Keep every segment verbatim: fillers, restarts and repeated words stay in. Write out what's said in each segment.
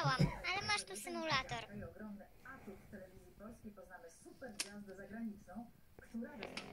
Sprzedałam, ale masz tu symulator. Ogromny atut telewizji polskiej. Poznamy super gwiazdę zagraniczną, która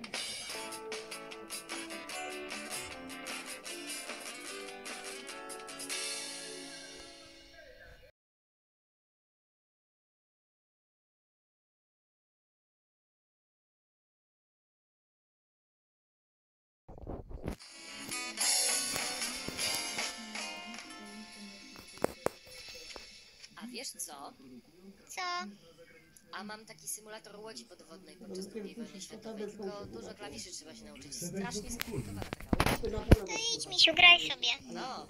A wiesz co? Co? A mam taki symulator łodzi podwodnej podczas drugiej wojny światowej, tylko dużo klawiszy trzeba się nauczyć. Strasznie skomplikowana taka łódź. To idź, misiu, graj sobie. No.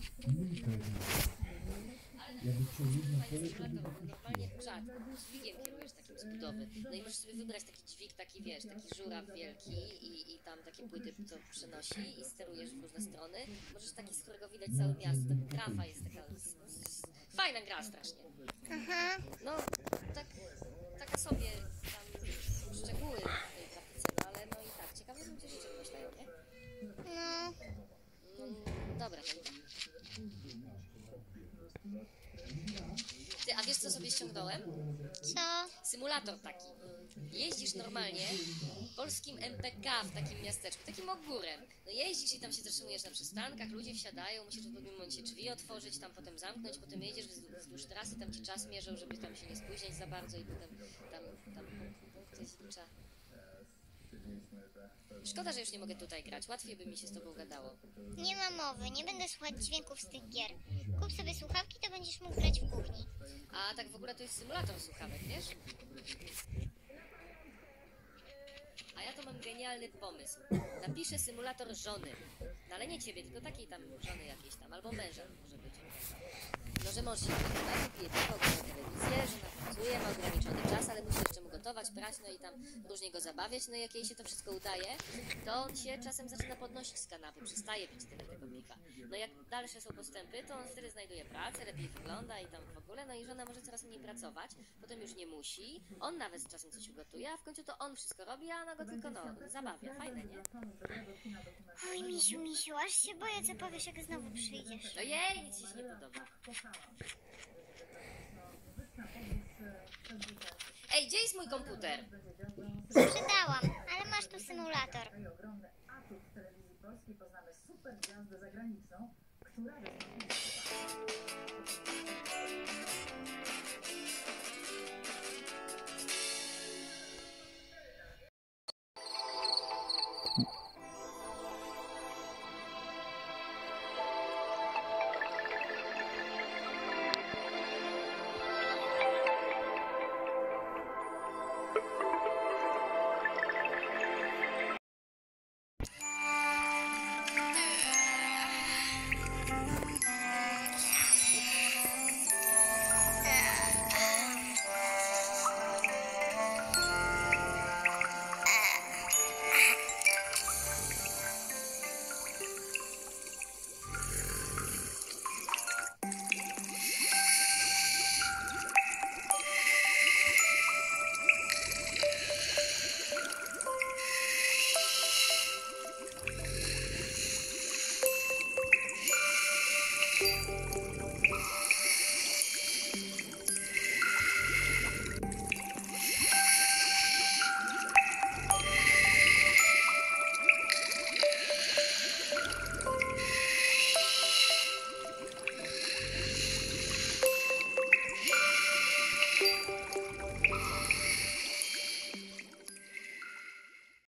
Normalnie czat, dźwigiem kierujesz takim z budowy. No i możesz sobie wybrać taki dźwig, taki wiesz, taki żuraw wielki i, i tam takie płyty, co przenosi i sterujesz w różne strony. Możesz taki, z którego widać całe miasto. Ta grafa jest taka... Fajna gra strasznie. Aha. No, tak, taka sobie tam szczegóły w tej grafice, no ale no i tak, ciekawe ludzie rzeczy wymyślają, nie? No. No, dobra. Ty, a wiesz co sobie ściągnąłem? Co? Symulator taki. Jeździsz normalnie polskim M P K w takim miasteczku, takim ogórem. No jeździsz i tam się zatrzymujesz na przystankach, ludzie wsiadają, musisz w pewnym momencie drzwi otworzyć, tam potem zamknąć, potem jedziesz wzdłuż, wzdłuż trasy, tam ci czas mierzą, żeby tam się nie spóźniać za bardzo i potem tam, tam punkty zlicza. Szkoda, że już nie mogę tutaj grać, łatwiej by mi się z tobą gadało. Nie ma mowy, nie będę słuchać dźwięków z tych gier. Kup sobie słuchawki, to będziesz mógł grać w kuchni. A tak w ogóle to jest symulator słuchawek, wiesz? A ja to mam genialny pomysł. Napiszę symulator żony. No ale nie ciebie, tylko takiej tam żony jakiejś tam, albo męża może być. No, że mąż się wykonał, pije piwo, ogląda telewizję, żona pracuje, ma ograniczony czas, ale musi jeszcze mu gotować, prać, no i tam różnie go zabawiać. No i jak jej się to wszystko udaje, to on się czasem zaczyna podnosić z kanapy, przestaje pić tyle tego piwa. No jak dalsze są postępy, to on wtedy znajduje pracę, lepiej wygląda i tam w ogóle, no i żona może coraz mniej pracować, potem już nie musi, on nawet czasem coś ugotuje, a w końcu to on wszystko robi, a ona go tylko, no, zabawia. Fajne, nie? Oj, misiu, misiu, aż się boję, co powiesz, jak znowu przyjdziesz. No jej, nic ci się nie podoba. Ej, gdzie jest mój komputer? Sprzedałam, ale masz tu symulator. ogromny atut telewizji polskiej. Poznamy super gwiazdę zagraniczną, która